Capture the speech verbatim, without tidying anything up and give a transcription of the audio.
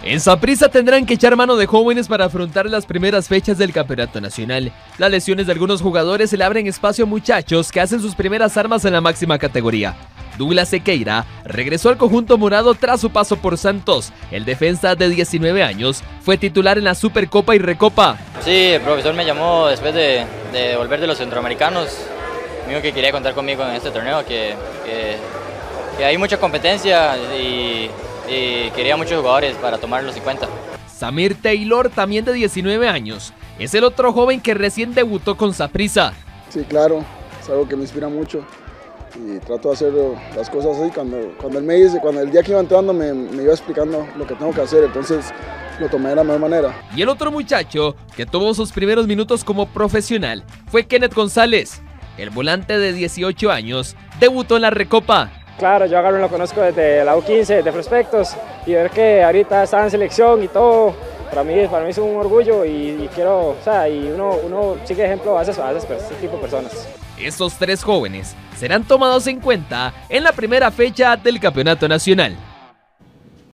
En Saprissa tendrán que echar mano de jóvenes para afrontar las primeras fechas del campeonato nacional. Las lesiones de algunos jugadores se le abren espacio a muchachos que hacen sus primeras armas en la máxima categoría. Douglas Sequeira regresó al conjunto morado tras su paso por Santos. El defensa de diecinueve años fue titular en la Supercopa y Recopa. Sí, el profesor me llamó después de, de volver de los centroamericanos. Me dijo que quería contar conmigo en este torneo, que, que, que hay mucha competencia y, y quería muchos jugadores para tomar los cincuenta. Samir Taylor, también de diecinueve años, es el otro joven que recién debutó con Saprissa. Sí, claro, es algo que me inspira mucho y trato de hacer las cosas así. Cuando, cuando él me dice, cuando el día que iba entrando me, me iba explicando lo que tengo que hacer, entonces lo tomé de la mejor manera. Y el otro muchacho que tuvo sus primeros minutos como profesional fue Kenneth González. El volante de dieciocho años debutó en la Recopa. Claro, yo a Garvin lo conozco desde la U quince, de prospectos, y ver que ahorita está en selección y todo, para mí, para mí es un orgullo y, y quiero, o sea, y uno, uno sigue ejemplo a esas, a esas, a ese tipo de personas. Estos tres jóvenes serán tomados en cuenta en la primera fecha del campeonato nacional.